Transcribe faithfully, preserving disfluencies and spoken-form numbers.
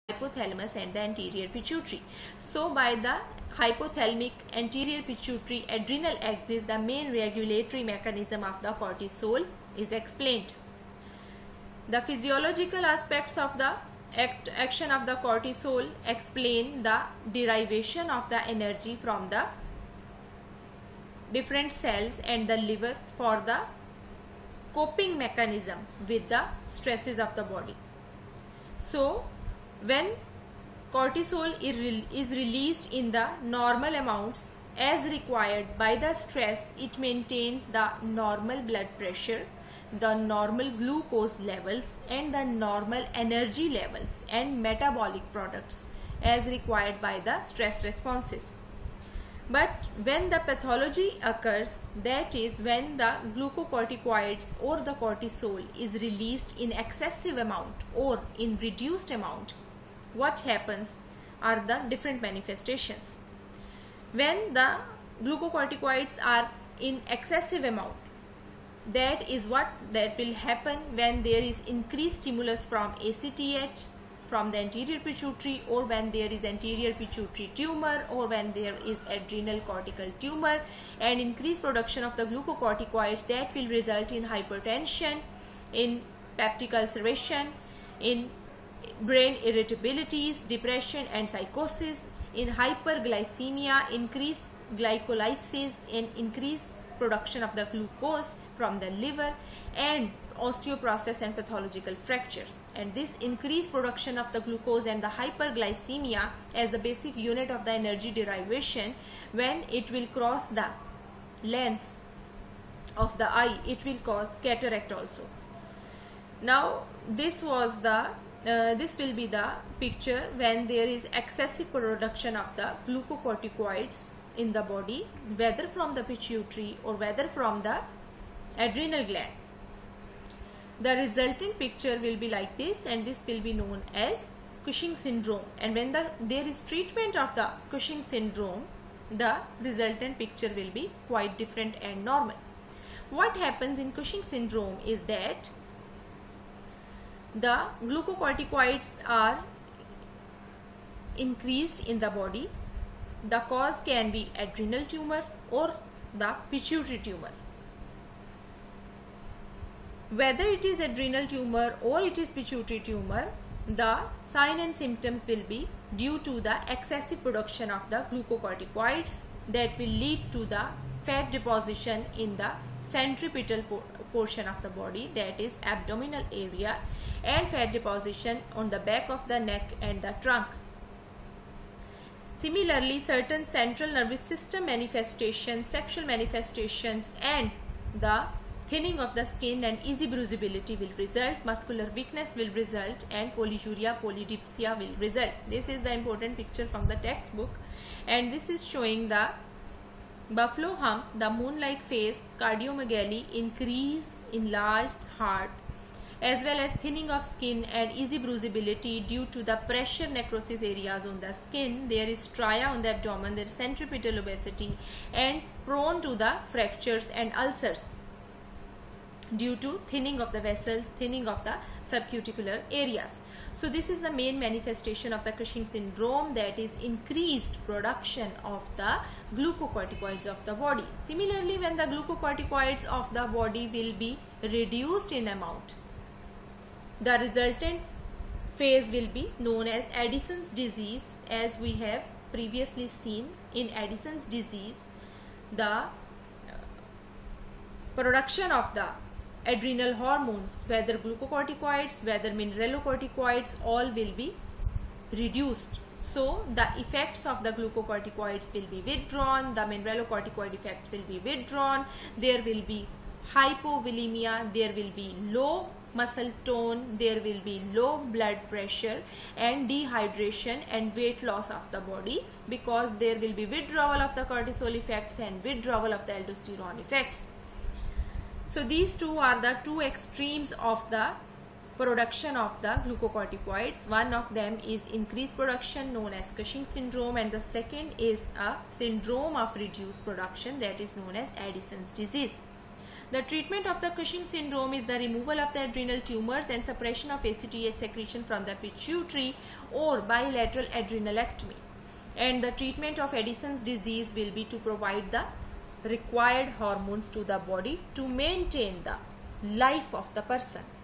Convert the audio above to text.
hypothalamus and the anterior pituitary. So by the hypothalamic anterior pituitary adrenal axis, the main regulatory mechanism of the cortisol is explained. The physiological aspects of the act, action of the cortisol explain the derivation of the energy from the different cells and the liver for the coping mechanism with the stresses of the body. So when cortisol is released in the normal amounts as required by the stress, it maintains the normal blood pressure, the normal glucose levels and the normal energy levels and metabolic products as required by the stress responses. But when the pathology occurs, that is when the glucocorticoids or the cortisol is released in excessive amount or in reduced amount, what happens are the different manifestations. When the glucocorticoids are in excessive amount, that is what that will happen when there is increased stimulus from A C T H, from the anterior pituitary, or when there is anterior pituitary tumor, or when there is adrenal cortical tumor and increased production of the glucocorticoids, that will result in hypertension, in peptic ulceration, in brain irritabilities, depression and psychosis, in hyperglycemia, increased glycolysis, in increased production of the glucose from the liver, and osteoporosis and pathological fractures. And this increased production of the glucose and the hyperglycemia as the basic unit of the energy derivation, when it will cross the lens of the eye, it will cause cataract also. Now this was the uh, this will be the picture when there is excessive production of the glucocorticoids in the body, whether from the pituitary or whether from the adrenal gland. The resultant picture will be like this, and this will be known as Cushing syndrome. And when the there is treatment of the Cushing syndrome, the resultant picture will be quite different and normal. What happens in Cushing syndrome is that the glucocorticoids are increased in the body. The cause can be adrenal tumor or the pituitary tumor. Whether it is adrenal tumor or it is pituitary tumor, the sign and symptoms will be due to the excessive production of the glucocorticoids that will lead to the fat deposition in the centripetal por portion of the body, that is abdominal area, and fat deposition on the back of the neck and the trunk. Similarly, certain central nervous system manifestations, sexual manifestations, and the thinning of the skin and easy bruisability will result, muscular weakness will result, and polyuria, polydipsia will result. This is the important picture from the textbook, and this is showing the buffalo hump, the moon-like face, cardiomegaly, increase, enlarged heart, as well as thinning of skin and easy bruisability due to the pressure necrosis areas on the skin. There is stria on the abdomen, there is centripetal obesity, and prone to the fractures and ulcers due to thinning of the vessels, thinning of the subcuticular areas. So this is the main manifestation of the Cushing syndrome, that is increased production of the glucocorticoids of the body. Similarly, when the glucocorticoids of the body will be reduced in amount, the resultant phase will be known as Addison's disease. As we have previously seen, in Addison's disease, the production of the adrenal hormones, whether glucocorticoids, whether mineralocorticoids, all will be reduced. So the effects of the glucocorticoids will be withdrawn, the mineralocorticoid effect will be withdrawn, there will be hypovolemia, there will be low muscle tone, there will be low blood pressure and dehydration and weight loss of the body, because there will be withdrawal of the cortisol effects and withdrawal of the aldosterone effects. So these two are the two extremes of the production of the glucocorticoids. One of them is increased production, known as Cushing syndrome, and the second is a syndrome of reduced production, that is known as Addison's disease. The treatment of the Cushing syndrome is the removal of the adrenal tumors and suppression of A C T H secretion from the pituitary or bilateral adrenalectomy. And the treatment of Addison's disease will be to provide the required hormones to the body to maintain the life of the person.